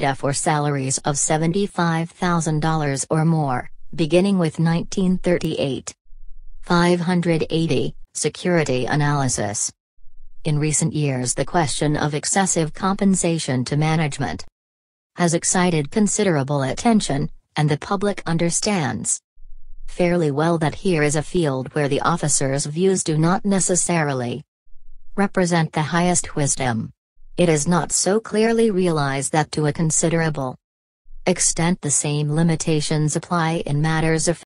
for salaries of $75,000 or more, beginning with 1938. 580. Security analysis. In recent years, the question of excessive compensation to management has excited considerable attention, and the public understands fairly well that here is a field where the officers' views do not necessarily represent the highest wisdom. It is not so clearly realized that to a considerable extent the same limitations apply in matters of